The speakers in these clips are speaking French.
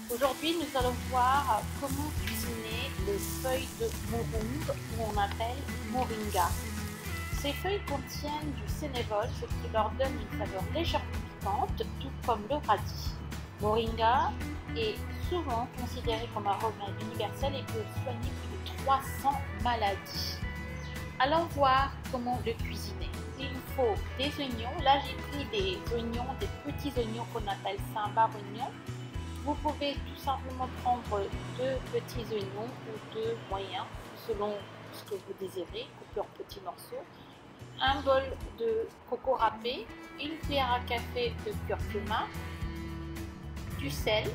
Aujourd'hui, nous allons voir comment cuisiner les feuilles de morung, ou on appelle moringa. Ces feuilles contiennent du sénévol, ce qui leur donne une saveur légèrement piquante, tout comme le radis. Moringa est souvent considéré comme un remède universel et peut soigner plus de 300 maladies. Allons voir comment le cuisiner. Il faut des oignons. Là, j'ai pris des oignons, des petits oignons qu'on appelle sambar oignons. Vous pouvez tout simplement prendre deux petits oignons ou deux moyens, selon ce que vous désirez, couper en petits morceaux. Un bol de coco râpé, une cuillère à café de curcuma, du sel.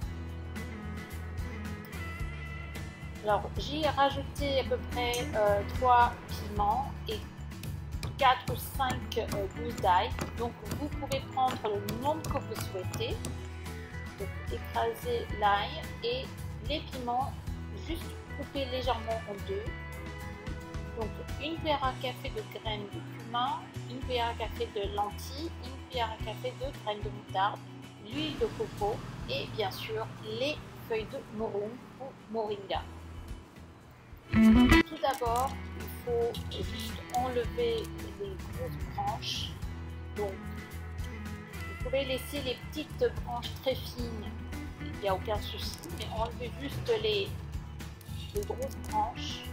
Alors, j'y ai rajouté à peu près 3 piments et 4 ou 5 gousses d'ail. Donc, vous pouvez prendre le nombre que vous souhaitez. Donc, écraser l'ail et les piments, juste couper légèrement en deux. Donc, une cuillère à café de graines de cumin, une cuillère à café de lentilles, une cuillère à café de graines de moutarde, l'huile de coco et bien sûr les feuilles de morung ou moringa. Tout d'abord, il faut juste enlever les grosses branches. Donc, vous pouvez laisser les petites branches très fines, il n'y a aucun souci, mais enlevez juste les grosses branches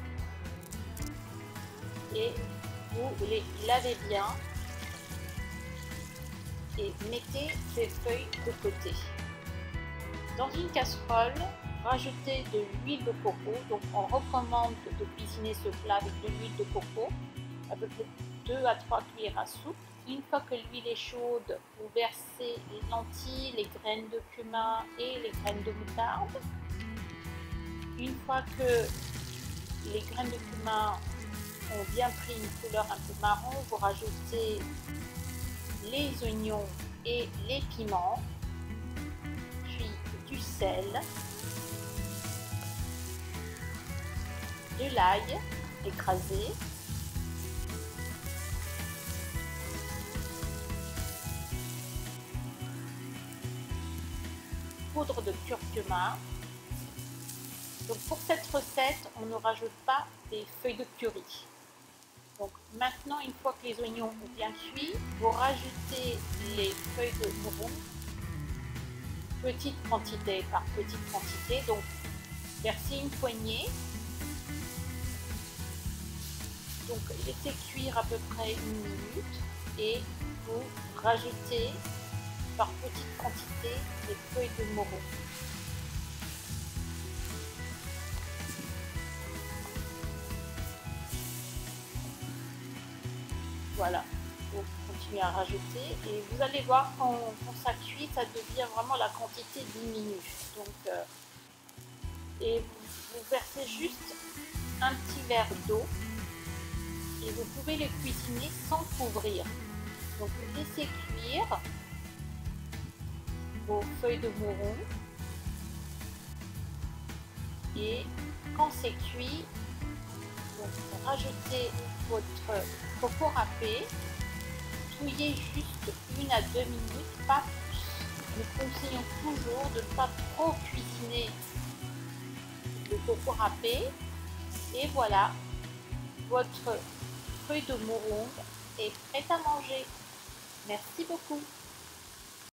et vous les lavez bien et mettez ces feuilles de côté. Dans une casserole, rajoutez de l'huile de coco. Donc on recommande de cuisiner ce plat avec de l'huile de coco, à peu près 2 à 3 cuillères à soupe. Une fois que l'huile est chaude, vous versez les lentilles, les graines de cumin et les graines de moutarde. Une fois que les graines de cumin ont bien pris une couleur un peu marron, vous rajoutez les oignons et les piments, puis du sel, de l'ail écrasé, poudre de curcuma. Donc pour cette recette, on ne rajoute pas des feuilles de curry. Donc maintenant, une fois que les oignons ont bien cuit, vous rajoutez les feuilles de morung, petite quantité par petite quantité. Donc versez une poignée. Donc laissez cuire à peu près 1 minute et vous rajoutez par petite quantité les feuilles de morung. Voilà, vous continuez à rajouter et vous allez voir quand ça cuit, ça devient vraiment la quantité diminue. Donc, et vous versez juste un petit verre d'eau et vous pouvez le cuisiner sans couvrir. Donc vous laissez cuire vos feuilles de morung et quand c'est cuit, vous rajoutez votre coco râpé, touillez juste 1 à 2 minutes, pas plus. Nous conseillons toujours de ne pas trop cuisiner le coco râpé. Et voilà, votre feuille de morung est prête à manger. Merci beaucoup.